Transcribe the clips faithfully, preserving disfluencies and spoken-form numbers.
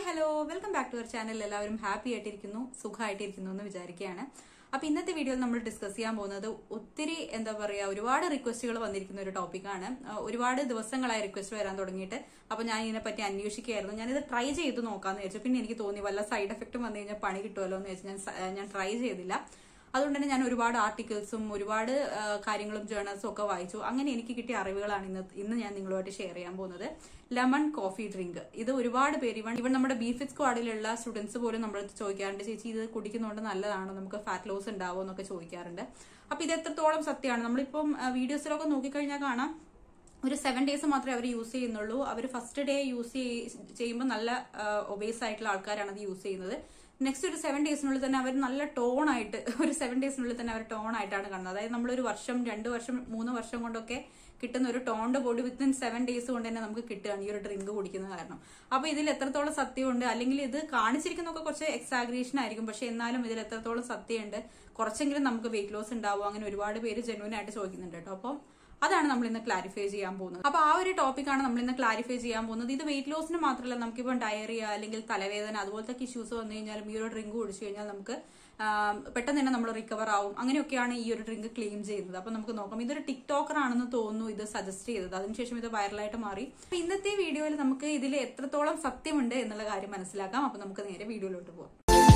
Hi hello welcome back to our channel. എല്ലാവരും happy ആയിട്ടിരിക്കുന്നു, സുഖമായിട്ടിരിക്കുന്നു എന്ന് വിചാരിക്കുകയാണ്. അപ്പൊ ഇന്നത്തെ വീഡിയോയിൽ നമ്മൾ ഡിസ്കസ് ചെയ്യാൻ പോകുന്നത് ഒത്തിരി എന്താ പറയാ ഒരുപാട് റിക്വസ്റ്റുകൾ വന്നിരിക്കുന്ന ഒരു ടോപ്പിക്കാണ്. ഒരുപാട് ദിവസങ്ങളായി റിക്വസ്റ്റ് വരാൻ തുടങ്ങിയിട്ട്. അപ്പൊ ഞാൻ ഇതിനെപ്പറ്റി അന്വേഷിക്കുകയായിരുന്നു. ഞാനിത് ട്രൈ ചെയ്ത് നോക്കാന്ന് വിചാരിച്ചു. പിന്നെ എനിക്ക് തോന്നി വല്ല സൈഡ് എഫക്റ്റും വന്നു കഴിഞ്ഞാൽ പണി കിട്ടുമല്ലോ എന്ന് വെച്ചാൽ ഞാൻ ഞാൻ ട്രൈ ചെയ്തില്ല. അതുകൊണ്ട് തന്നെ ഞാൻ ഒരുപാട് ആർട്ടിക്കിൾസും ഒരുപാട് കാര്യങ്ങളും ജേർണൽസും ഒക്കെ വായിച്ചു. അങ്ങനെ എനിക്ക് കിട്ടിയ അറിവുകളാണ് ഇന്ന് ഇന്ന് ഞാൻ നിങ്ങളുമായിട്ട് ഷെയർ ചെയ്യാൻ പോകുന്നത്. Lemon coffee drink. ഇത് ഒരുപാട് പേര് ഇവൺ ഇവൺ നമ്മുടെ ബിഫിറ്റ് സ്ക്വാഡിലുള്ള സ്റ്റുഡൻസ് പോലും നമ്മളടുത്ത് ചോദിക്കാറുണ്ട്, ചേച്ചി ഇത് കുടിക്കുന്നതുകൊണ്ട് നല്ലതാണോ, നമുക്ക് ഫാറ്റ് ലോസ് ഉണ്ടാവോ എന്നൊക്കെ ചോദിക്കാറുണ്ട്. അപ്പൊ ഇത് എത്രത്തോളം സത്യമാണ്? നമ്മളിപ്പം വീഡിയോസിലൊക്കെ നോക്കിക്കഴിഞ്ഞാൽ കാണാം, ഒരു സെവൻ ഡേയ്സ് മാത്രമേ അവർ യൂസ് ചെയ്യുന്നുള്ളൂ. അവർ ഫസ്റ്റ് ഡേ യൂസ് ചെയ്യുമ്പോൾ നല്ല ഒബേസ് ആയിട്ടുള്ള ആൾക്കാരാണ് അത് യൂസ് ചെയ്യുന്നത്. നെക്സ്റ്റ് ഒരു സെവൻ ഡേയ്സിനുള്ളിൽ തന്നെ അവർ നല്ല ടോൺ ആയിട്ട് ഒരു സെവൻ ഡേയ്സിനുള്ളിൽ തന്നെ അവർ ടോൺ ആയിട്ടാണ് കാണുന്നത്. അതായത് നമ്മളൊരു വർഷം രണ്ട് വർഷം മൂന്ന് വർഷം കൊണ്ടൊക്കെ കിട്ടുന്ന ഒരു ടോണിന്റെ ബോഡി വിത്തിൻ സെവൻ ഡേയ്സ് കൊണ്ട് തന്നെ നമുക്ക് കിട്ടുകയാണ് ഈ ഒരു ഡ്രിങ്ക് കുടിക്കുന്ന കാരണം. അപ്പൊ ഇതിൽ എത്രത്തോളം സത്യമുണ്ട്, അല്ലെങ്കിൽ ഇത് കാണിച്ചിരിക്കുന്നതൊക്കെ കുറച്ച് എക്സാഗ്രേഷൻ ആയിരിക്കും, പക്ഷെ എന്നാലും ഇതിൽ എത്രത്തോളം സത്യമുണ്ട്, കുറച്ചെങ്കിലും നമുക്ക് വെയിറ്റ് ലോസ് ഉണ്ടാവും, അങ്ങനെ ഒരുപാട് പേര് ജെന്യൂൻ ആയിട്ട് ചോദിക്കുന്നുണ്ട് കേട്ടോ. അപ്പം അതാണ് നമ്മൾ ഇന്ന് ക്ലാരിഫൈ ചെയ്യാൻ പോകുന്നത്. അപ്പൊ ആ ഒരു ടോപ്പിക്കാണ് നമ്മൾ ഇന്ന് ക്ലാരിഫൈ ചെയ്യാൻ പോകുന്നത്. ഇത് വെയിറ്റ് ലോസിന് മാത്രമല്ല, നമുക്കിപ്പോൾ ഡയറിയ അല്ലെങ്കിൽ തലവേദന അതുപോലത്തെ ഇഷ്യൂസ് വന്നു കഴിഞ്ഞാലും ഈ ഒരു ഡ്രിങ്ക് കുടിച്ചു കഴിഞ്ഞാൽ നമുക്ക് പെട്ടെന്ന് തന്നെ നമ്മൾ റിക്കവർ ആവും. അങ്ങനെയൊക്കെയാണ് ഈ ഒരു ഡ്രിങ്ക് ക്ലെയിം ചെയ്യുന്നത്. അപ്പൊ നമുക്ക് നോക്കാം. ഇതൊരു ടിക്ടോക്കർ ആണെന്ന് തോന്നുന്നു ഇത് സജസ്റ്റ് ചെയ്തത്. അതിനുശേഷം ഇത് വൈറലായിട്ട് മാറി. അപ്പൊ ഇന്നത്തെ വീഡിയോയിൽ നമുക്ക് ഇതിൽ എത്രത്തോളം സത്യമുണ്ട് എന്നുള്ള കാര്യം മനസ്സിലാക്കാം. അപ്പൊ നമുക്ക് നേരെ വീഡിയോയിലോട്ട് പോകാം.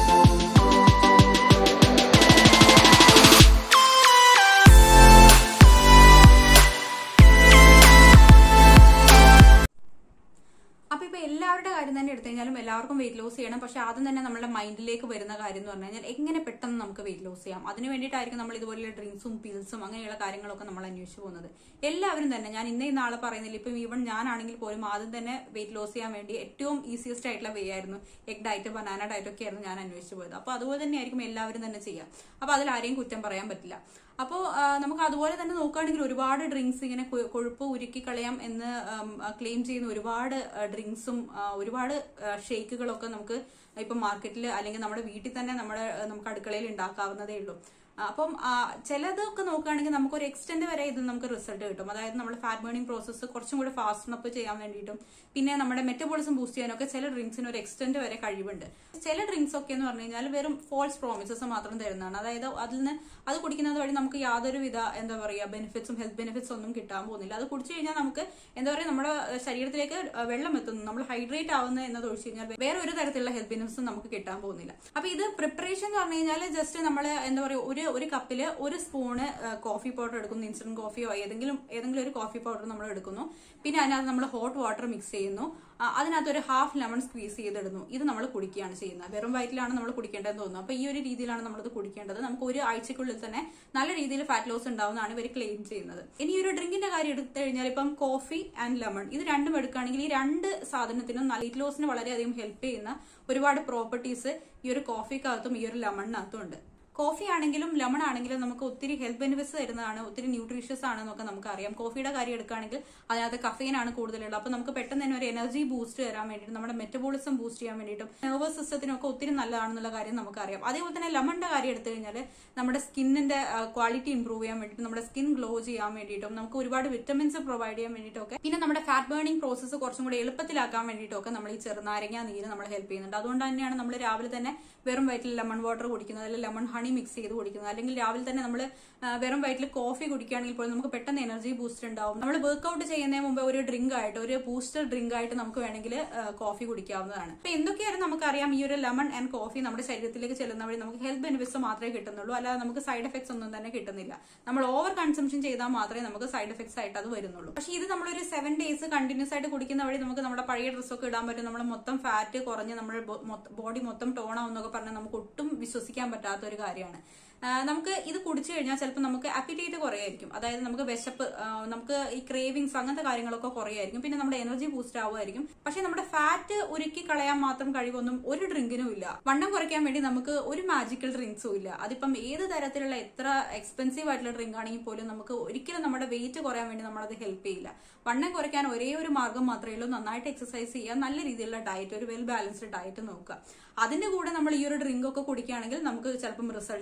അപ്പൊ ഇപ്പൊ എല്ലാവരുടെ കാര്യം തന്നെ എടുത്തു കഴിഞ്ഞാലും എല്ലാവർക്കും വെയിറ്റ് ലോസ് ചെയ്യണം. പക്ഷെ ആദ്യം തന്നെ നമ്മുടെ മൈൻഡിലേക്ക് വരുന്ന കാര്യം എന്ന് പറഞ്ഞു കഴിഞ്ഞാൽ എങ്ങനെ പെട്ടെന്ന് നമുക്ക് വെയിറ്റ് ലോസ് ചെയ്യാം. അതിന് വേണ്ടിയിട്ടായിരിക്കും നമ്മൾ ഇതുപോലെയുള്ള ഡ്രിങ്ക്സും പിൽസും അങ്ങനെയുള്ള കാര്യങ്ങളൊക്കെ നമ്മൾ അന്വേഷിച്ചു പോകുന്നത്. എല്ലാവരും തന്നെ, ഞാൻ ഇന്നേ നാളെ പറയുന്നില്ല, ഇപ്പം ഈവൺ ഞാനാണെങ്കിൽ പോലും ആദ്യം തന്നെ വെയിറ്റ് ലോസ് ചെയ്യാൻ വേണ്ടി ഏറ്റവും ഈസിയസ്റ്റ് ആയിട്ടുള്ള വേ ആയിരുന്നു എഗ് ഡയറ്റ്, ബനാന ഡയറ്റ് ഒക്കെ ആയിരുന്നു ഞാൻ അന്വേഷിച്ചു പോയത്. അപ്പൊ അതുപോലെ തന്നെ ആയിരിക്കും എല്ലാവരും തന്നെ ചെയ്യാം. അപ്പൊ അതിൽ ആരെയും കുറ്റം പറയാൻ പറ്റില്ല. അപ്പോൾ നമുക്ക് അതുപോലെ തന്നെ നോക്കുകയാണെങ്കിൽ ഒരുപാട് ഡ്രിങ്ക്സ് ഇങ്ങനെ കൊഴുപ്പ് ഉരുക്കി കളയാം എന്ന് ക്ലെയിം ചെയ്യുന്ന ഒരുപാട് ഡ്രിങ്ക്സും ഒരുപാട് ഷേക്കുകളൊക്കെ നമുക്ക് ഇപ്പം മാർക്കറ്റിൽ അല്ലെങ്കിൽ നമ്മുടെ വീട്ടിൽ തന്നെ നമ്മുടെ നമുക്ക് അടുക്കളയിൽ ഉണ്ടാക്കാവുന്നതേ ഉള്ളൂ. അപ്പം ചിലതൊക്കെ നോക്കുകയാണെങ്കിൽ നമുക്ക് ഒരു എക്സ്റ്റെന്റ് വരെ ഇത് നമുക്ക് റിസൾട്ട് കിട്ടും. അതായത് നമ്മുടെ ഫാറ്റ് ബേണിംഗ് പ്രോസസ്സ് കുറച്ചും കൂടി ഫാസ്റ്റ് അപ്പ് ചെയ്യാൻ വേണ്ടിയിട്ടും പിന്നെ നമ്മുടെ മെറ്റബോളിസം ബൂസ്റ്റ് ചെയ്യാനൊക്കെ ചില ഡ്രിങ്ക്സിന് ഒരു എക്സ്റ്റെന്റ് വരെ കഴിവുണ്ട്. ചില ഡ്രിങ്ക്സ് ഒക്കെ എന്ന് പറഞ്ഞു കഴിഞ്ഞാൽ വെറും ഫോൾസ് പ്രോമിസസ് മാത്രം തരുന്നതാണ്. അതായത് അതിൽ നിന്ന് അത് കുടിക്കുന്നത് വഴി നമുക്ക് യാതൊരുവിധ എന്താ പറയുക ബെനിഫിറ്റ്സും ഹെൽത്ത് ബെനിഫിറ്റ്സ് ഒന്നും കിട്ടാൻ പോകുന്നില്ല. അത് കുടിച്ചു കഴിഞ്ഞാൽ നമുക്ക് എന്താ പറയുക നമ്മുടെ ശരീരത്തിലേക്ക് വെള്ളം എത്തുന്നു, നമ്മൾ ഹൈഡ്രേറ്റ് ആവുന്നത് എന്നത് ഒഴിച്ചു കഴിഞ്ഞാൽ വേറെ ഒരു തരത്തിലുള്ള ഹെൽത്ത് ബെനിഫിറ്റ്സും നമുക്ക് കിട്ടാൻ പോകുന്നില്ല. അപ്പൊ ഇത് പ്രിപ്പറേഷൻ എന്ന് പറഞ്ഞു കഴിഞ്ഞാൽ ജസ്റ്റ് നമ്മൾ എന്താ പറയുക ഒരു ഒരു കപ്പില് ഒരു സ്പൂണ് കോഫി പൗഡർ എടുക്കുന്നു, ഇൻസ്റ്റന്റ് കോഫിയോ ഏതെങ്കിലും ഏതെങ്കിലും ഒരു കോഫി പൗഡർ നമ്മൾ എടുക്കുന്നു. പിന്നെ അതിനകത്ത് നമ്മൾ ഹോട്ട് വാട്ടർ മിക്സ് ചെയ്യുന്നു. അതിനകത്ത് ഒരു ഹാഫ് ലെമൺ സ്ക്വീസ് ചെയ്തിടുന്നു. ഇത് നമ്മൾ കുടിക്കുകയാണ് ചെയ്യുന്നത്. വെറും വയറ്റിലാണ് നമ്മൾ കുടിക്കേണ്ടതെന്ന് തോന്നുന്നു. അപ്പൊ ഈ ഒരു രീതിയിലാണ് നമ്മളിത് കുടിക്കേണ്ടത്. നമുക്ക് ഒരു ആഴ്ചക്കുള്ളിൽ തന്നെ നല്ല രീതിയിൽ ഫാറ്റ് ലോസ് ഉണ്ടാവുന്നതാണ് ഇവർ ക്ലെയിം ചെയ്യുന്നത്. ഇനി ഒരു ഡ്രിങ്കിന്റെ കാര്യം എടുത്തു കഴിഞ്ഞാൽ ഇപ്പം കോഫി ആൻഡ് ലെമൺ ഇത് രണ്ടും എടുക്കുകയാണെങ്കിൽ ഈ രണ്ട് സാധനത്തിനും വെയിറ്റ് ലോസിന് വളരെയധികം ഹെൽപ്പ് ചെയ്യുന്ന ഒരുപാട് പ്രോപ്പർട്ടീസ് ഈ ഒരു കോഫിക്കകത്തും ഈ ഒരു ലെമണിനകത്തും ഉണ്ട്. കോഫി ആണെങ്കിലും ലെമൺ ആണെങ്കിലും നമുക്ക് ഒത്തിരി ഹെൽത്ത് ബെനിഫിറ്റ്സ് തരുന്നതാണ്, ഒത്തിരി ന്യൂട്രീഷ്യസ് ആണെന്നൊക്കെ നമുക്കറിയാം. കോഫിയുടെ കാര്യം എടുക്കുകയാണെങ്കിൽ അതിനകത്ത് കഫീൻ ആണ് കൂടുതലുള്ളത്. അപ്പൊ നമുക്ക് പെട്ടെന്ന് തന്നെ ഒരു എനർജി ബൂസ്റ്റ് തരാൻ വേണ്ടിയിട്ട് നമ്മുടെ മെറ്റബോളിസം ബൂസ്റ്റ് ചെയ്യാൻ വേണ്ടിയിട്ടും നെർവസ് സിസ്റ്റത്തിനൊക്കെ ഒത്തിരി നല്ലതാണെന്നുള്ള കാര്യം നമുക്കറിയാം. അതേപോലെ തന്നെ ലെമണിന്റെ കാര്യം എടുത്തു കഴിഞ്ഞാൽ നമ്മുടെ സ്കിന്നിന്റെ ക്വാളിറ്റി ഇംപ്രൂവ് ചെയ്യാൻ വേണ്ടിയിട്ടും നമ്മുടെ സ്കിൻ ഗ്ലോ ചെയ്യാൻ വേണ്ടിയിട്ടും നമുക്ക് ഒരുപാട് വിറ്റമിൻസ് പ്രൊവൈഡ് ചെയ്യാൻ വേണ്ടിയിട്ടൊക്കെ പിന്നെ നമ്മുടെ ഫാറ്റ് ബേണിംഗ് പ്രോസസ്സ് കുറച്ചും കൂടി എളുപ്പത്തിലാക്കാൻ വേണ്ടിയിട്ടൊക്കെ നമ്മൾ ഈ ചെറുനാരങ്ങ നീര് നമ്മൾ ഹെൽപ്പ് ചെയ്യുന്നുണ്ട്. അതുകൊണ്ട് തന്നെയാണ് നമ്മൾ രാവിലെ തന്നെ വെറും വയറ്റിൽ ലെമൺ വാട്ടർ കുടിക്കുന്നത്, അല്ലെങ്കിൽ ലെമൺ ഹണി മിക്സ് ചെയ്ത് കുടിക്കുന്നത്, അല്ലെങ്കിൽ രാവിലെ തന്നെ നമ്മൾ വെറും വയറ്റിൽ കോഫി കുടിക്കുകയാണെങ്കിൽ പോലും നമുക്ക് പെട്ടെന്ന് എനർജി ബൂസ്റ്റർ ഉണ്ടാവും. നമ്മൾ വർക്ക്ഔട്ട് ചെയ്യുന്നതിന് മുമ്പ് ഒരു ഡ്രിങ്ക് ആയിട്ട് ഒരു ബൂസ്റ്റർ ഡ്രിങ്ക് ആയിട്ട് നമുക്ക് വേണമെങ്കിൽ കോഫി കുടിക്കാവുന്നതാണ്. അപ്പൊ എന്തൊക്കെയായിരുന്നു നമുക്കറിയാം, ഈ ഒരു ലെമൺ ആൻഡ് കോഫി നമ്മുടെ ശരീരത്തിലേക്ക് ചെല്ലുന്ന വഴി നമുക്ക് ഹെൽത്ത് ബെനിഫിറ്റ്സ് മാത്രമേ കിട്ടുന്നുള്ളൂ, അല്ലാതെ നമുക്ക് സൈഡ് എഫക്ട്സ് ഒന്നും തന്നെ കിട്ടുന്നില്ല. നമ്മൾ ഓവർ കൺസംഷൻ ചെയ്താൽ മാത്രമേ നമുക്ക് സൈഡ് എഫക്ട്സ് ആയിട്ട് അത് വരുന്നുള്ളൂ. പക്ഷെ ഇത് നമ്മളൊരു സെവൻ ഡേയ്സ് കണ്ടിന്യൂസ് ആയിട്ട് കുടിക്കുന്ന വഴി നമുക്ക് നമ്മുടെ പഴയ ഡ്രസ്സൊക്കെ ഇടാൻ പറ്റും, നമ്മുടെ മൊത്തം ഫാറ്റ് കുറഞ്ഞ് നമ്മുടെ ബോഡി മൊത്തം ടോൺ ആവുന്നൊക്കെ പറഞ്ഞാൽ നമുക്ക് ഒട്ടും വിശ്വസിക്കാൻ പറ്റാത്ത ഒരു കാര്യമാണ്. നമുക്ക് ഇത് കുടിച്ചു കഴിഞ്ഞാൽ ചിലപ്പോൾ നമുക്ക് അപ്പിറ്റേറ്റ് കുറയായിരിക്കും. അതായത് നമുക്ക് വിശപ്പ്, നമുക്ക് ഈ ക്രേവിങ്സ് അങ്ങനത്തെ കാര്യങ്ങളൊക്കെ കുറയായിരിക്കും. പിന്നെ നമ്മുടെ എനർജി ബൂസ്റ്റ് ആവുമായിരിക്കും. പക്ഷെ നമ്മുടെ ഫാറ്റ് ഉരുക്കി കളയാൻ മാത്രം കഴിവൊന്നും ഒരു ഡ്രിങ്കിനും ഇല്ല. വണ്ണം കുറയ്ക്കാൻ വേണ്ടി നമുക്ക് ഒരു മാജിക്കൽ ഡ്രിങ്ക്സും ഇല്ല. അതിപ്പം ഏത് തരത്തിലുള്ള എത്ര എക്സ്പെൻസീവ് ആയിട്ടുള്ള ഡ്രിങ്ക് ആണെങ്കിൽ പോലും നമുക്ക് ഒരിക്കലും നമ്മുടെ വെയിറ്റ് കുറയാൻ വേണ്ടി നമ്മളത് ഹെൽപ്പ് ചെയ്യില്ല. വണ്ണം കുറയ്ക്കാൻ ഒരേ ഒരു മാർഗം മാത്രമേ ഉള്ളൂ, നന്നായിട്ട് എക്സസൈസ് ചെയ്യുക, നല്ല രീതിയിലുള്ള ഡയറ്റ്, ഒരു വെൽ ബാലൻസ്ഡ് ഡയറ്റ് നോക്കുക. അതിന്റെ കൂടെ നമ്മൾ ഈ ഒരു ഡ്രിങ്ക് ഒക്കെ കുടിക്കുകയാണെങ്കിൽ നമുക്ക് ചിലപ്പം റിസൾട്ട് കിട്ടുമായിരിക്കും.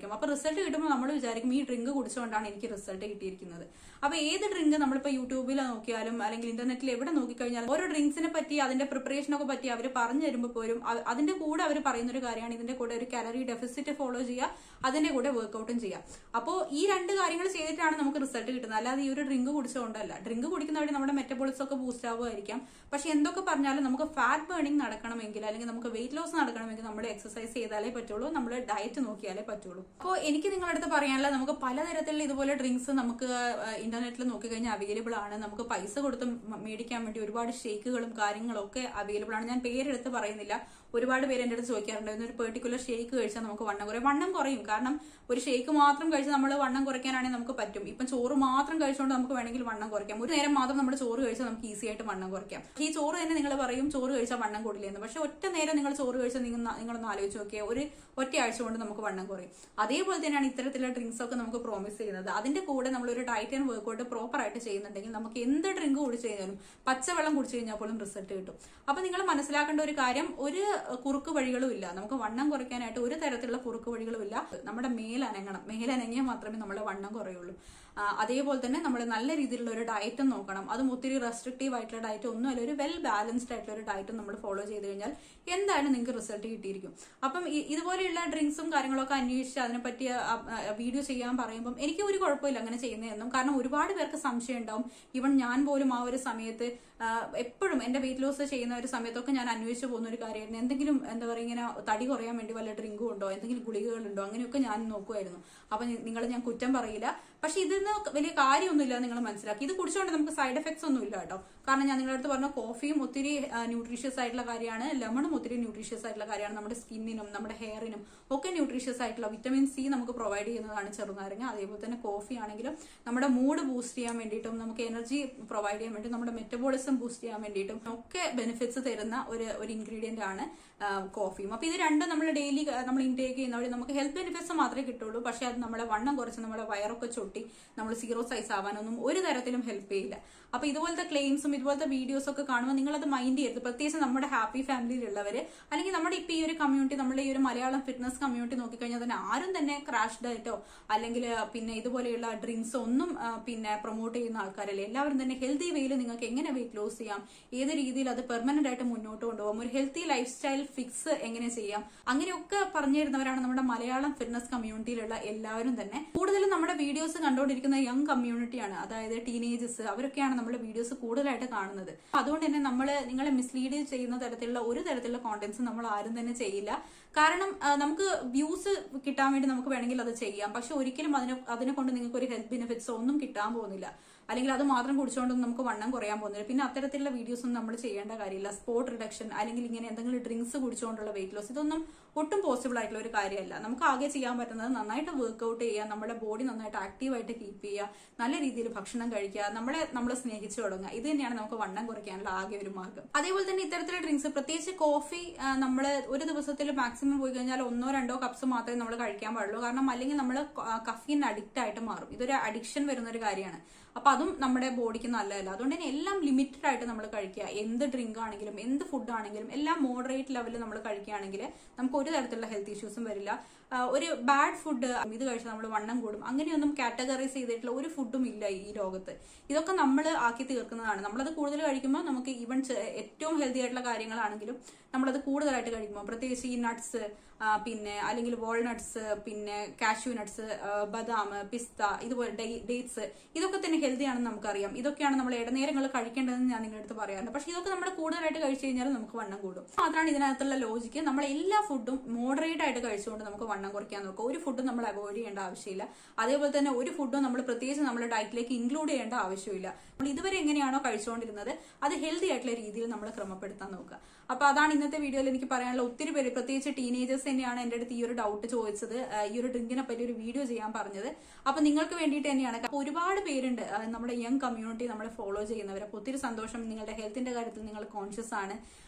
ആയിരിക്കും. അപ്പൊ റിസൾട്ട് കിട്ടുമ്പോൾ നമ്മൾ വിചാരിക്കും ഈ ഡ്രിങ്ക് കുടിച്ചുകൊണ്ടാണ് എനിക്ക് റിസൾട്ട് കിട്ടിയിരിക്കുന്നത്. അപ്പൊ ഏത് ഡ്രിങ്ക് നമ്മളിപ്പോ യൂട്യൂബിൽ നോക്കിയാലും അല്ലെങ്കിൽ ഇന്റർനെറ്റിൽ എവിടെ നോക്കിക്കഴിഞ്ഞാലും ഓരോ ഡ്രിങ്ക്സിനെ പറ്റി അതിന്റെ പ്രിപ്പറേഷനൊക്കെ പറ്റി അവർ പറഞ്ഞു തരുമ്പോൾ പോലും അതിന്റെ കൂടെ അവർ പറയുന്ന ഒരു കാര്യമാണ് ഇതിന്റെ കൂടെ ഒരു കാലറി ഡെഫിസിറ്റ് ഫോളോ ചെയ്യുക, അതിന്റെ കൂടെ വർക്ക്ഔട്ടും ചെയ്യുക. അപ്പോൾ ഈ രണ്ട് കാര്യങ്ങൾ ചെയ്തിട്ടാണ് നമുക്ക് റിസൾട്ട് കിട്ടുന്നത്. അല്ലാതെ ഈ ഒരു ഡ്രിങ്ക് കുടിച്ചുകൊണ്ടല്ല. ഡ്രിങ്ക് കുടിക്കുന്ന വഴി നമ്മുടെ മെറ്റബോളിസം ഒക്കെ ബൂസ്റ്റ് ആവുമായിരിക്കാം. പക്ഷെ എന്തൊക്കെ പറഞ്ഞാലും നമുക്ക് ഫാറ്റ് ബേണിംഗ് നടക്കണമെങ്കിൽ അല്ലെങ്കിൽ നമുക്ക് വെയിറ്റ് ലോസ് നടക്കണമെങ്കിൽ നമ്മൾ എക്സസൈസ് ചെയ്താലേ പറ്റുള്ളൂ, നമ്മൾ ഡയറ്റ് നോക്കിയാലേ പറ്റുള്ളൂ. അപ്പോൾ എനിക്ക് നിങ്ങളുടെ അടുത്ത് പറയാനുള്ള നമുക്ക് പലതരത്തിലുള്ള ഇതുപോലെ ഡ്രിങ്ക്സ് നമുക്ക് ഇന്റർനെറ്റിൽ നോക്കിക്കഴിഞ്ഞാൽ അവൈലബിൾ ആണ്. നമുക്ക് പൈസ കൊടുത്ത് മേടിക്കാൻ വേണ്ടി ഒരുപാട് ഷേക്കുകളും കാര്യങ്ങളും ഒക്കെ അവൈലബിൾ ആണ്. ഞാൻ പേരെടുത്ത് പറയുന്നില്ല. ഒരുപാട് പേര് എന്റെ അടുത്ത് ചോദിക്കാറുണ്ട് ഒരു പെർട്ടിക്കുലർ ഷേക്ക് കഴിച്ചാൽ നമുക്ക് വണ്ണം കുറയും. വണ്ണം കുറയും, കാരണം ഒരു ഷേക്ക് മാത്രം കഴിച്ചാൽ നമ്മൾ വണ്ണം കുറയ്ക്കാനാണെങ്കിൽ നമുക്ക് പറ്റും. ഇപ്പം ചോറ് മാത്രം കഴിച്ചുകൊണ്ട് നമുക്ക് വേണമെങ്കിൽ വണ്ണം കുറയ്ക്കാം. ഒരു നേരം മാത്രം നമ്മൾ ചോറ് കഴിച്ചാൽ നമുക്ക് ഈസി ആയിട്ട് വണ്ണം കുറയ്ക്കാം. ഈ ചോറ് തന്നെ നിങ്ങൾ പറയും ചോറ് കഴിച്ചാൽ വണ്ണം കൂടില്ല എന്ന്. പക്ഷെ ഒറ്റ നേരം നിങ്ങൾ ചോറ് കഴിച്ചാൽ നിങ്ങൾ നിങ്ങളൊന്ന് ആലോചിച്ച് നോക്കിയാൽ ഒരു ഒറ്റ ആഴ്ച കൊണ്ട് നമുക്ക് വണ്ണം കുറയും. അതേപോലെ തന്നെയാണ് ഇത്തരത്തിലുള്ള ഡ്രിങ്ക്സ് ഒക്കെ നമുക്ക് പ്രോമിസ് ചെയ്യുന്നത്. അതിന്റെ കൂടെ നമ്മൾ ഒരു ഡയറ്റ് ആൻഡ് വർക്ക്ഔട്ട് പ്രോപ്പർ ആയിട്ട് ചെയ്യുന്നുണ്ടെങ്കിൽ നമുക്ക് എന്ത് ഡ്രിങ്ക് കുടിച്ചു കഴിഞ്ഞാലും പച്ചവെള്ളം കുടിച്ചു കഴിഞ്ഞാൽ പോലും റിസൾട്ട് കിട്ടും. അപ്പൊ നിങ്ങൾ മനസ്സിലാക്കേണ്ട ഒരു കാര്യം, ഒരു കുറുക്ക് വഴികളും ഇല്ല. നമുക്ക് വണ്ണം കുറയ്ക്കാനായിട്ട് ഒരു തരത്തിലുള്ള കുറുക്ക് വഴികളും ഇല്ല. നമ്മുടെ മേലനങ്ങണം. മേലനങ്ങിയാൽ മാത്രമേ നമ്മുടെ വണ്ണം കുറയുള്ളൂ. അതേപോലെ തന്നെ നമ്മൾ നല്ല രീതിയിലുള്ള ഒരു ഡയറ്റും നോക്കണം. അതും ഒത്തിരി റെസ്ട്രിക്റ്റീവ് ആയിട്ടുള്ള ഡയറ്റ് ഒന്നുമല്ല, ഒരു വെൽ ബാലൻസ്ഡ് ആയിട്ടുള്ള ഒരു ഡയറ്റും നമ്മൾ ഫോളോ ചെയ്ത് കഴിഞ്ഞാൽ എന്തായാലും നിങ്ങൾക്ക് റിസൾട്ട് കിട്ടിയിരിക്കും. അപ്പം ഇതുപോലെയുള്ള ഡ്രിങ്ക്സും കാര്യങ്ങളൊക്കെ അന്വേഷിച്ച് അതിനെപ്പറ്റി വീഡിയോ ചെയ്യാൻ പറയുമ്പോൾ എനിക്ക് ഒരു കുഴപ്പമില്ല അങ്ങനെ ചെയ്യുന്നതെന്നും. കാരണം ഒരുപാട് പേർക്ക് സംശയം ഉണ്ടാവും. ഈവൻ ഞാൻ പോലും ആ ഒരു സമയത്ത് എപ്പോഴും എന്റെ വെയിറ്റ് ലോസ് ചെയ്യുന്ന ഒരു സമയത്തൊക്കെ ഞാൻ അന്വേഷിച്ച് പോകുന്ന ഒരു കാര്യമായിരുന്നു. എന്തെങ്കിലും എന്താ പറയുക ഇങ്ങനെ തടി കുറയാൻ വേണ്ടി വല്ല ഡ്രിങ്കും ഉണ്ടോ, എന്തെങ്കിലും ഗുളികകളുണ്ടോ, അങ്ങനെയൊക്കെ ഞാൻ നോക്കുമായിരുന്നു. അപ്പൊ നിങ്ങൾ ഞാൻ കുറ്റം പറയില്ല. പക്ഷെ ഇതിന്ന് വലിയ കാര്യമൊന്നുമില്ല, നിങ്ങൾ മനസ്സിലാക്കി. ഇത് കുടിച്ചുകൊണ്ട് നമുക്ക് സൈഡ് എഫക്ട്സ് ഒന്നും ഇല്ല കേട്ടോ. കാരണം ഞാൻ നിങ്ങളുടെ അടുത്ത് പറഞ്ഞ കോഫിയും ഒത്തിരി ന്യൂട്രീഷ്യസ് ആയിട്ടുള്ള കാര്യമാണ്, ലെമണും ഒത്തിരി ന്യൂട്രീഷ്യസ് ആയിട്ടുള്ള കാര്യമാണ്. നമ്മുടെ സ്കിന്നിനും നമ്മുടെ ഹെയറിനും ഒക്കെ ന്യൂട്രീഷ്യസ് ആയിട്ടുള്ള വിറ്റമിൻ സി നമുക്ക് പ്രൊവൈഡ് ചെയ്യുന്നതാണ് ചെറുനാരങ്ങ. അതേപോലെ തന്നെ കോഫി ആണെങ്കിലും നമ്മുടെ മൂഡ് ബൂസ്റ്റ് ചെയ്യാൻ വേണ്ടിയിട്ടും നമുക്ക് എനർജി പ്രൊവൈഡ് ചെയ്യാൻ വേണ്ടി നമ്മുടെ മെറ്റബോളിസം ബൂസ്റ്റ് ചെയ്യാൻ വേണ്ടിയിട്ടും ഒക്കെ ബെനിഫിറ്റ്സ് തരുന്ന ഒരു ഒരു ഇൻഗ്രീഡിയന്റ് ആണ് കോഫിയും. അപ്പൊ ഇത് രണ്ടും നമ്മൾ ഡെയിലി നമ്മൾ ഇൻടേക്ക് ചെയ്യുന്ന വഴി നമുക്ക് ഹെൽത്ത് ബെനിഫിറ്റ്സ് മാത്രമേ കിട്ടുള്ളൂ. പക്ഷെ അത് നമ്മുടെ വണ്ണം കുറച്ച് നമ്മുടെ വയറൊക്കെ ചൊട്ടി നമ്മൾ സീറോ സൈസ് ആവാനൊന്നും ഒരു തരത്തിലും ഹെൽപ്പ് ചെയ്യില്ല. അപ്പൊ ഇതുപോലത്തെ ക്ലെയിംസും ഇതുപോലത്തെ വീഡിയോസ് ഒക്കെ കാണുമ്പോൾ നിങ്ങൾ അത് മൈൻഡ് ചെയ്യരുത്. പ്രത്യേകിച്ച് നമ്മുടെ ഹാപ്പി ഫാമിലിയിലുള്ളവര് അല്ലെങ്കിൽ നമ്മുടെ ഇപ്പൊ ഈ ഒരു കമ്മ്യൂണിറ്റി, നമ്മുടെ ഈ ഒരു മലയാളം ഫിറ്റ്നസ് കമ്മ്യൂണിറ്റി നോക്കിക്കഴിഞ്ഞാൽ തന്നെ ആരും തന്നെ ക്രാഷ് ഡയറ്റോ അല്ലെങ്കിൽ പിന്നെ ഇതുപോലെയുള്ള ഡ്രിങ്ക്സോ ഒന്നും പിന്നെ പ്രൊമോട്ട് ചെയ്യുന്ന ആൾക്കാരല്ലേ. എല്ലാവരും തന്നെ ഹെൽത്തി വേയിൽ നിങ്ങൾക്ക് എങ്ങനെ വെയിറ്റ് ലോസ് ചെയ്യാം, ഏത് രീതിയിൽ അത് പെർമനന്റ് ആയിട്ട് മുന്നോട്ട് കൊണ്ടുപോകാം, ഒരു ഹെൽത്തി ലൈഫ് സ്റ്റൈൽ ഫിക്സ് എങ്ങനെ ചെയ്യാം, അങ്ങനെയൊക്കെ പറഞ്ഞു തരുന്നവരാണ് നമ്മുടെ മലയാളം ഫിറ്റ്നസ് കമ്മ്യൂണിറ്റിയിലുള്ള എല്ലാവരും തന്നെ. കൂടുതലും നമ്മുടെ വീഡിയോസ് കണ്ടുകൊണ്ടിരിക്കുന്ന യങ് കമ്മ്യൂണിറ്റിയാണ്, അതായത് ടീനേജേഴ്സ്. അവരൊക്കെയാണ് നമ്മുടെ വീഡിയോസ് കൂടുതലായിട്ട് കാണുന്നത്. അതുകൊണ്ട് തന്നെ നമ്മൾ നിങ്ങളെ മിസ്ലീഡ് ചെയ്യുന്ന തരത്തിലുള്ള ഒരു തരത്തിലുള്ള കോണ്ടന്റ്സ് നമ്മൾ ആരും തന്നെ ചെയ്യില്ല. കാരണം നമുക്ക് വ്യൂസ് കിട്ടാൻ വേണ്ടി നമുക്ക് വേണമെങ്കിൽ അത് ചെയ്യാം. പക്ഷെ ഒരിക്കലും അതിനെ അതിനെ കൊണ്ട് നിങ്ങൾക്ക് ഒരു ഹെൽത്ത് ബെനിഫിറ്റ്സ് ഒന്നും കിട്ടാൻ പോകുന്നില്ല. അല്ലെങ്കിൽ അത് മാത്രം കുടിച്ചുകൊണ്ടൊന്നും നമുക്ക് വണ്ണം കുറയാൻ പോകുന്നില്ല. പിന്നെ അത്തരത്തിലുള്ള വീഡിയോസ് ഒന്നും നമ്മൾ ചെയ്യേണ്ട കാര്യമില്ല. സ്പോട്ട് റിഡക്ഷൻ അല്ലെങ്കിൽ ഇങ്ങനെ എന്തെങ്കിലും ഡ്രിങ്ക്സ് കുടിച്ചുകൊണ്ടുള്ള വെയിറ്റ് ലോസ്, ഇതൊന്നും ഒട്ടും പോസിബിൾ ആയിട്ടുള്ള ഒരു കാര്യമല്ല. നമുക്ക് ആകെ ചെയ്യാൻ പറ്റുന്നത് നന്നായിട്ട് വർക്ക്ഔട്ട് ചെയ്യുക, നമ്മുടെ ബോഡി നന്നായിട്ട് ആക്റ്റീവായിട്ട് കീപ്പ് ചെയ്യുക, നല്ല രീതിയിൽ ഭക്ഷണം കഴിക്കുക, നമ്മളെ നമ്മൾ സ്നേഹിച്ചു തുടങ്ങുക. ഇത് തന്നെയാണ് നമുക്ക് വണ്ണം കുറയ്ക്കാനുള്ള ആകെ ഒരു മാർഗ്ഗം. അതേപോലെ തന്നെ ഇത്തരത്തിലുള്ള ഡ്രിങ്ക്സ്, പ്രത്യേകിച്ച് കോഫി, നമ്മൾ ഒരു ദിവസത്തിൽ മാക്സിമം പോയി കഴിഞ്ഞാൽ ഒന്നോ രണ്ടോ കപ്സ് മാത്രമേ നമ്മൾ കഴിക്കാൻ പാടുള്ളൂ. കാരണം അല്ലെങ്കിൽ നമ്മൾ കഫീൻ അഡിക്റ്റ് ആയിട്ട് മാറും. ഇതൊരു അഡിക്ഷൻ വരുന്ന ഒരു കാര്യമാണ്. അപ്പൊ അതും നമ്മുടെ ബോഡിക്ക് നല്ലതല്ല. അതുകൊണ്ട് തന്നെ എല്ലാം ലിമിറ്റഡ് ആയിട്ട് നമ്മൾ കഴിക്കുക. എന്ത് ഡ്രിങ്ക് ആണെങ്കിലും എന്ത് ഫുഡ് ആണെങ്കിലും എല്ലാം മോഡറേറ്റ് ലെവലിൽ നമ്മൾ കഴിക്കുകയാണെങ്കിൽ നമുക്ക് ഒരു തരത്തിലുള്ള ഹെൽത്ത് ഇഷ്യൂസും വരില്ല. ഒരു ബാഡ് ഫുഡ് ഇത് കഴിച്ചാൽ നമ്മൾ വണ്ണം കൂടും, അങ്ങനെയൊന്നും കാറ്റഗറൈസ് ചെയ്തിട്ടുള്ള ഒരു ഫുഡും ഇല്ല ഈ ലോകത്ത്. ഇതൊക്കെ നമ്മൾ ആക്കി തീർക്കുന്നതാണ്. നമ്മളത് കൂടുതൽ കഴിക്കുമ്പോൾ നമുക്ക് ഈവൻ ഏറ്റവും ഹെൽത്തി ആയിട്ടുള്ള കാര്യങ്ങളാണെങ്കിലും നമ്മളത് കൂടുതലായിട്ട് കഴിക്കുമ്പോൾ, പ്രത്യേകിച്ച് ഈ നട്ട്സ്, പിന്നെ അല്ലെങ്കിൽ വാൾനട്ട്സ്, പിന്നെ കാഷ്യൂ നട്ട്സ്, ബദാം, പിസ്ത, ഇതുപോലെ ഡേറ്റ്സ്, ഇതൊക്കെ തന്നെ ഹെൽത്തി ആണെന്ന് നമുക്കറിയാം. ഇതൊക്കെയാണ് നമ്മൾ ഇടനേരങ്ങൾ കഴിക്കേണ്ടതെന്ന് ഞാൻ നിങ്ങളുടെ അടുത്ത് പറയാറുണ്ട്. പക്ഷെ ഇതൊക്കെ നമ്മൾ കൂടുതലായിട്ട് കഴിച്ചു കഴിഞ്ഞാൽ നമുക്ക് വണ്ണം കൂടും. മാത്രമാണ് ഇതിനകത്തുള്ള ലോജിക്ക്. നമ്മൾ എല്ലാ ഫുഡും മോഡറേറ്റ് ആയിട്ട് കഴിച്ചുകൊണ്ട് നമുക്ക് വണ്ണം കുറയ്ക്കാൻ നോക്കുക. ഒരു ഫുഡും നമ്മൾ അവോയ്ഡ് ചെയ്യേണ്ട ആവശ്യമില്ല. അതേപോലെ തന്നെ ഒരു ഫുഡും നമ്മൾ പ്രത്യേകിച്ച് നമ്മുടെ ഡയറ്റിലേക്ക് ഇൻക്ലൂഡ് ചെയ്യേണ്ട ആവശ്യമില്ല. നമ്മൾ ഇതുവരെ എങ്ങനെയാണോ കഴിച്ചുകൊണ്ടിരുന്നത് അത് ഹെൽത്തി ആയിട്ടുള്ള രീതിയിൽ നമ്മൾ ക്രമപ്പെടുത്താൻ നോക്കുക. അപ്പൊ അതാണ് ഇന്നത്തെ വീഡിയോയിൽ എനിക്ക് പറയാനുള്ള. ഒത്തിരി പേര്, പ്രത്യേകിച്ച് ടീനേജേഴ്സ് തന്നെയാണ് എന്റെ അടുത്ത് ഈ ഒരു ഡൗട്ട് ചോദിച്ചത്, ഈ ഒരു ഡ്രിങ്കിനെ പറ്റി ഒരു വീഡിയോ ചെയ്യാൻ പറഞ്ഞത്. അപ്പൊ നിങ്ങൾക്ക് വേണ്ടിയിട്ട് തന്നെയാണ്. അപ്പൊ ഒരുപാട് പേരുണ്ട് നമ്മുടെ യങ് കമ്മ്യൂണിറ്റി നമ്മളെ ഫോളോ ചെയ്യുന്നവർ. അപ്പൊ ഒത്തിരി സന്തോഷം. നിങ്ങളുടെ ഹെൽത്തിന്റെ കാര്യത്തിൽ നിങ്ങൾ കോൺഷ്യസ് ആണ്.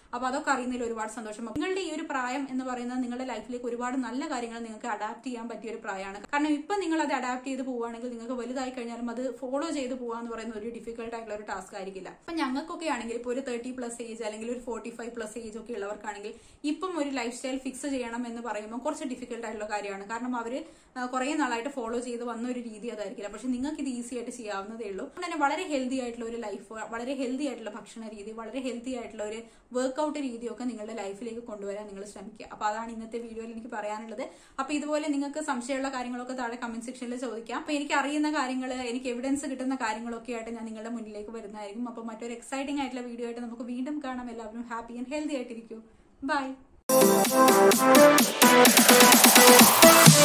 അപ്പൊ അതൊക്കെ അറിയുന്നതിൽ ഒരുപാട് സന്തോഷം. നിങ്ങളുടെ ഈ ഒരു പ്രായം എന്ന് പറയുന്നത് നിങ്ങളുടെ ലൈഫിലേക്ക് ഒരുപാട് നല്ല കാര്യങ്ങൾ നിങ്ങൾക്ക് അഡാപ്റ്റ് ചെയ്യാൻ പറ്റിയ ഒരു പ്രായമാണ്. കാരണം ഇപ്പൊ നിങ്ങൾ അത് അഡാപ്റ്റ് ചെയ്ത് പോവുകയാണെങ്കിൽ നിങ്ങൾക്ക് വലുതായി കഴിഞ്ഞാലും അത് ഫോളോ ചെയ്ത് പോകാന്ന് പറയുന്ന ഒരു ഡിഫിക്കൽട്ട് ആയിട്ടുള്ള ഒരു ടാസ്ക് ആയിരിക്കില്ല. അപ്പൊ ഞങ്ങൾക്കൊക്കെ ആണെങ്കിൽ ഇപ്പോൾ ഒരു തേർട്ടി പ്ലസ് ഏജ് അല്ലെങ്കിൽ ഒരു ഫോർട്ടി ഫൈവ് പ്ലസ് ഏജ് ഒക്കെ ഉള്ളവർക്കാണെങ്കിൽ ഇപ്പം ഒരു ലൈഫ് സ്റ്റൈൽ ഫിക്സ് ചെയ്യണം എന്ന് പറയുമ്പോൾ കുറച്ച് ഡിഫിക്കൽട്ട് ആയിട്ടുള്ള കാര്യമാണ്. കാരണം അവര് കുറെ നാളായിട്ട് ഫോളോ ചെയ്ത് വന്ന ഒരു രീതി അതായിരിക്കില്ല. പക്ഷെ നിങ്ങൾക്ക് ഇത് ഈസി ആയിട്ട് ചെയ്യാവുന്നതേ ഉള്ളൂ. അതുകൊണ്ട് തന്നെ വളരെ ഹെൽത്തി ആയിട്ടുള്ള ഒരു ലൈഫ്, വളരെ ഹെൽത്തി ആയിട്ടുള്ള ഭക്ഷണ രീതി, വളരെ ഹെൽത്തി ആയിട്ടുള്ള ഒരു വർക്ക്ഔട്ട് രീതിയൊക്കെ നിങ്ങളുടെ ലൈഫിലേക്ക് കൊണ്ടുവരാൻ നിങ്ങൾ ശ്രമിക്കുക. അപ്പൊ അതാണ് ഇന്നത്തെ വീഡിയോയിൽ എനിക്ക് പറയാനുള്ളത്. അപ്പൊ ഇതുപോലെ നിങ്ങൾക്ക് സംശയമുള്ള കാര്യങ്ങളൊക്കെ താഴെ കമന്റ് സെക്ഷനിൽ ചോദിക്കാം. അപ്പൊ എനിക്ക് അറിയുന്ന കാര്യങ്ങൾ, എനിക്ക് എവിഡൻസ് കിട്ടുന്ന കാര്യങ്ങളൊക്കെ ആയിട്ട് ഞാൻ നിങ്ങളുടെ മുന്നിലേക്ക് വരുന്നതായിരിക്കും. അപ്പൊ മറ്റൊരു എക്സൈറ്റിംഗ് ആയിട്ടുള്ള വീഡിയോ ആയിട്ട് നമുക്ക് വീണ്ടും കാണാം. എല്ലാവരും ഹാപ്പി ആൻഡ് ഹെൽത്തി ആയിട്ടിരിക്കും. ബൈ.